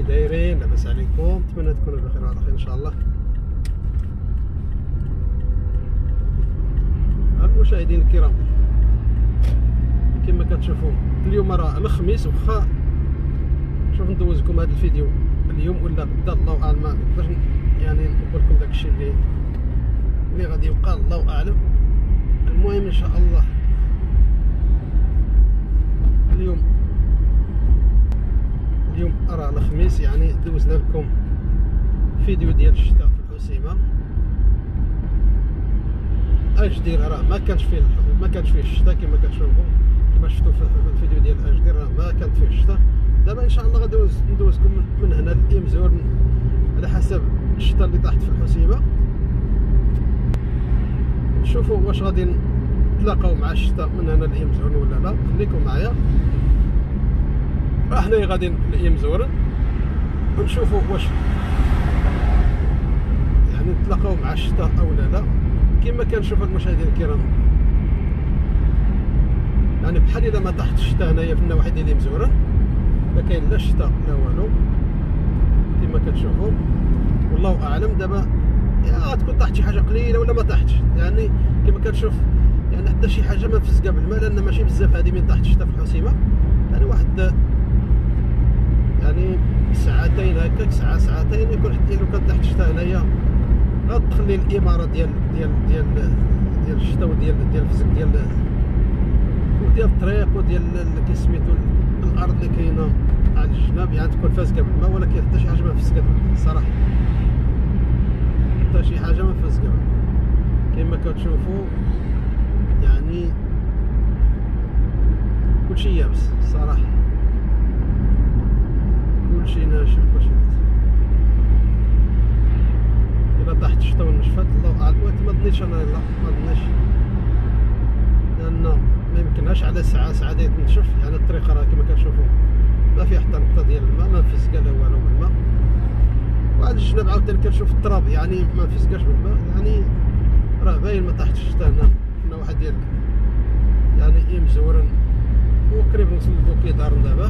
دايرين؟ لاباس عليكم؟ نتمنى تكونوا بخير وعلى خير ان شاء الله. المشاهدين الكرام كما كتشوفوا اليوم راه الخميس، وخا شوف ندوز لكم هذا الفيديو اليوم ولا غدا الله اعلم، ما نقدرش يعني نقول لكم داكشي اللي غادي يوقع الله اعلم. المهم ان شاء الله اليوم راه الخميس، يعني دوزنا لكم فيديو ديال الشتاء في الحسيمه. اجدير راه ما كانش فيه الشتاء كما كتشوفوا، كما شفتوا في الفيديو ديال اجدير راه ما كانت فيه الشتاء. دابا ان شاء الله غادي ندوزكم من هنا لإمزور على حسب الشتاء اللي طاحت في الحسيمه. نشوفوا واش غادي نتلاقاو مع الشتاء من هنا لإمزور ولا لا. خليكم معايا، حنايا غادي لإمزور ونشوفوا واش يعني نتلاقاو مع الشتاء او لا. كما كنشوف المشاهدين الكرام، يعني بحال الا ما طاحت الشتاء هنايا في النواحي ديال إمزورة، ما كاين لا شتاء لا والو كما كتشوفوا. والله اعلم دابا غتكون طاحت شي حاجه قليله ولا ما طاحتش، يعني كما كتشوف يعني حتى شي حاجه ما مفزقه بالماء، لان ماشي بزاف هذه من طاحت الشتاء في الحسيمه. يعني واحد يعني ساعتين هكاك، ساعتين يكون حتى لو كان طاحت الشتاء هنايا غتخلي الاماره ديال الشتاء وديال الفزق وديال الطريق وديال كسميتو الارض اللي كاينه على الجناب، يعني تكون فازقه بالماء. ولكن حتى شي حاجه ما فزقت بالماء الصراحه، حتى شي حاجه ما فزقه بالماء كما كتشوفوا. يعني كلشي يابس الصراحه، كلشي ناشف، كلشي ناشف. الا طاحت الشتاء ونشفات الله اعلم، ما ظنيتش انا، لا ما ظنيتش، لان ما يمكنهاش على ساعه ديال تنشف. يعني الطريق راه كما كتشوفوا ما فيه حتى نقطه ديال الماء، ما مفزقه لا والو بالماء. وعلى الجناب عاوتاني كنشوف التراب، يعني ما مفزقاش بالماء. يعني راه باين ما طاحتش الشتاء هنا في النواحي ديال يعني إمزورن، وقريب نوصل لبوكيدارن دابا.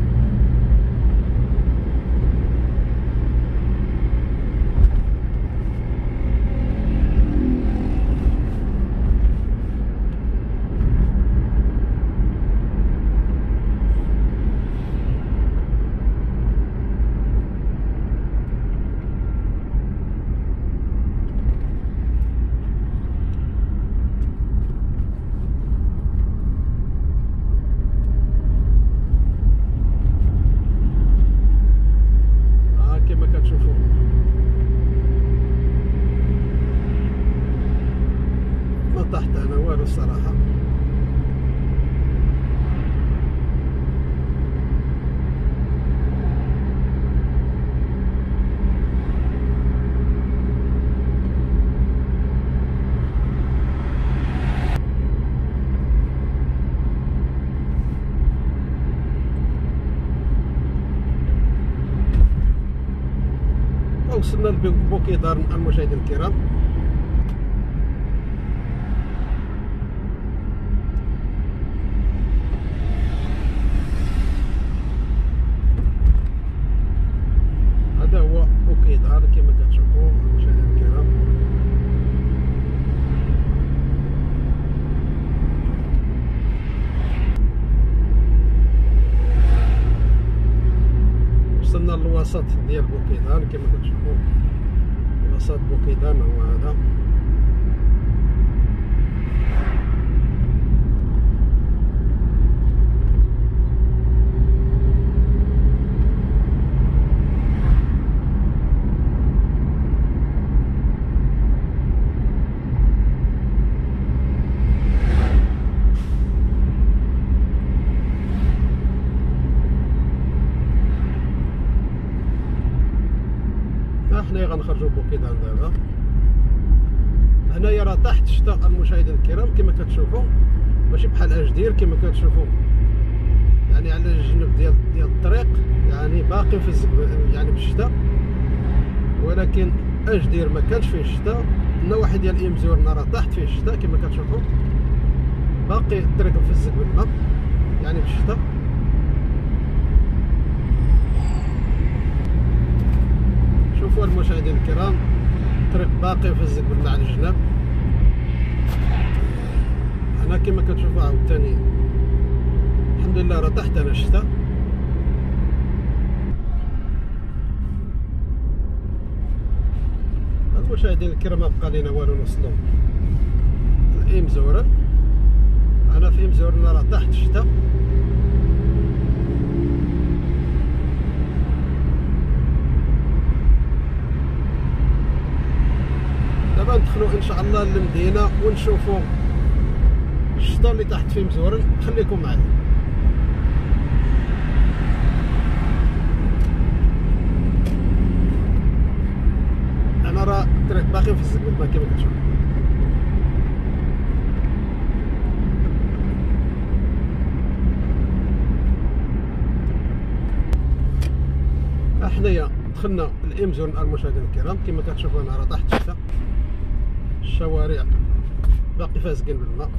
طاحت انا والو الصراحه. وصلنا لبوكيدارن المشاهدين الكرام. هذا هو بوكيدارن كما كتشوفوا المشاهدين الكرام. وصلنا للوسط ديال بوكيدارن كما كتشوفوا، وسط بوكيدارن هو هذا. حنايا غنخرجوا بوكيدارن دابا. هنايا راه تحت الشتاء المشاهدين الكرام كما كتشوفوا، ماشي بحال اجدير كما كتشوفوا، يعني على الجنب ديال الطريق يعني باقي في يعني بالشتاء. ولكن اجدير ما كانش فيه الشتاء. النواحي ديال إمزور راه تحت فيه الشتاء كما كتشوفوا، باقي الطريق مفزق بالماء يعني بالشتاء. المشاهدين الكرام، الطريق باقي فزق بالله على الجناب. هنا كما كتشوفوا عاوتاني الحمد لله راه طاحت انا الشتا. المشاهدين الكرام ما بقى لينا والو نوصلوا لإيم زورن. انا في إيم زورن راه طاحت الشتا. دابا ندخلوا ان شاء الله للمدينه ونشوفوا الشتا اللي تحت في مزورن. خليكم معايا. انا راه الطريق باقي في الزقبه كما كتشوف. حنايا دخلنا لإيم زورن المشاهدين الكرام. كما كتشوفوا انا راه تحت الشتا، الشوارع باقي فازقين بالماء.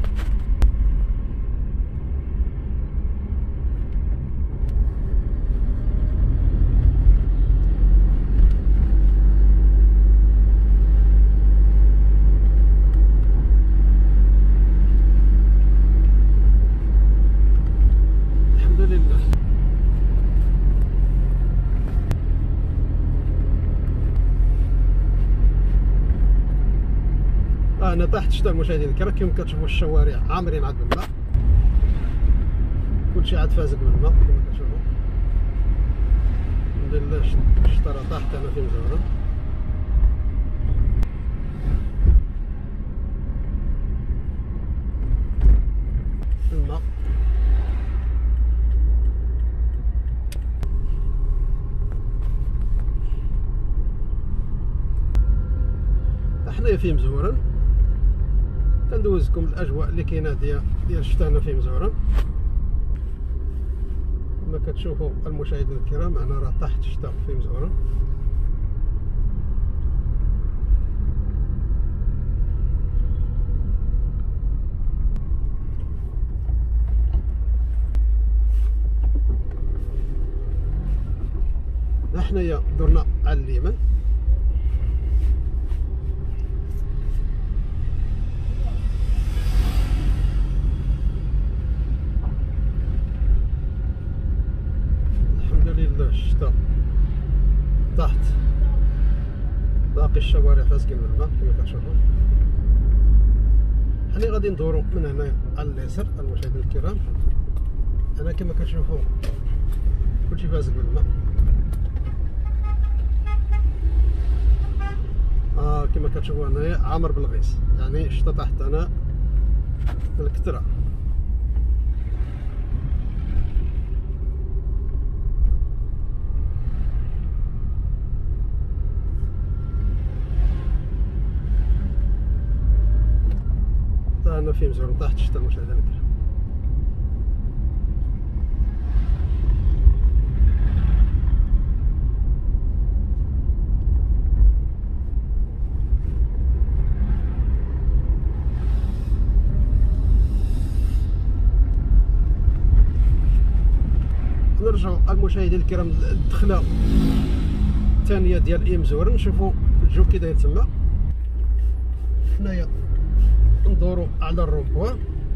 الحمد لله. انا تحت الشتا المشاهدين الكرام. كما كتشوفوا الشوارع عامرين عاد بالماء، كلشي عاد فازق بالماء كما كتشوفوا. الحمد لله الشتا راه طاحت انا في مزورن. الماء حنايا في مزورن كندوزكم الاجواء اللي كاينه ديال الشتا هنا في مزورن. كما كتشوفوا المشاهدين الكرام انا راه تحت الشتا في مزورن. حنايا درنا على اليمين. الشتا تحت باقي الشوارع فاسقين بالماء كما كتشوفوا. حنا غادي ندورو من هنا على اليسار المشاهدين الكرام. انا كما كتشوفوا كلشي فاسق بالماء. كما كتشوفوا هنايا عامر بالغيث، يعني الشتا تحت هنا الكترة. أنا في مزورن تحت الشتا المشاهدين الكرام. نرجعوا المشاهدين الكرام الدخله الثانيه ديال إيم زورن. نشوفوا الجو كي داير تما. حنايا ندورو على الرومبوان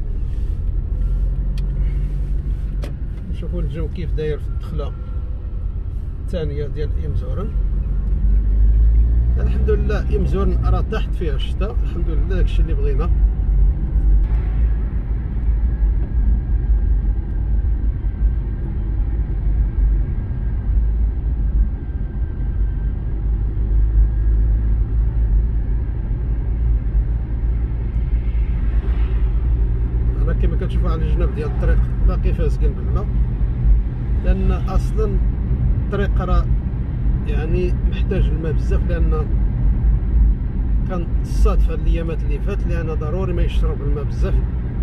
نشوفوا الجو كيف داير في الدخله الثانيه ديال إيم زورن. الحمد لله إيم زورن راه تحت فيها الشتا. الحمد لله داكشي اللي بغينا. كما كتشوفوا على الجناب ديال الطريق باقي فاسقين بالماء، لان اصلا الطريق راه يعني محتاج الماء بزاف، لان كان الصادف هاد الايامات اللي فات لان ضروري ما يشرب الماء بزاف.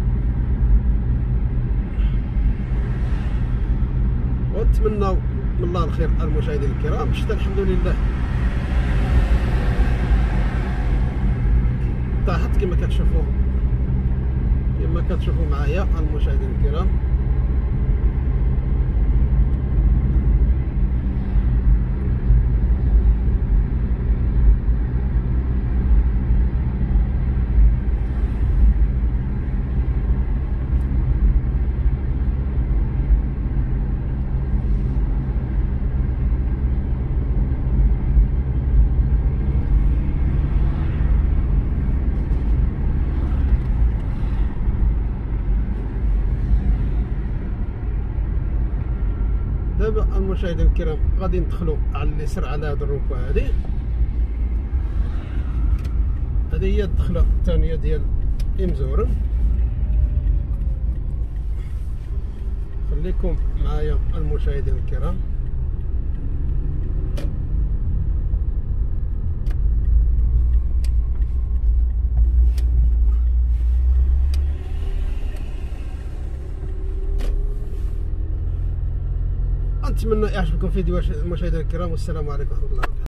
ونتمناو من الله الخير المشاهدين الكرام. الشتا الحمد لله طاحت كما كتشوفوا معايا المشاهدين الكرام. المشاهدين الكرام غادي ندخلوا على اليسر على هذه الركبه هذه هي الدخله الثانيه ديال إمزورن. خليكم معايا المشاهدين الكرام. نتمنى يعجبكم فيديو المشاهدين الكرام، والسلام عليكم ورحمه الله وبركاته.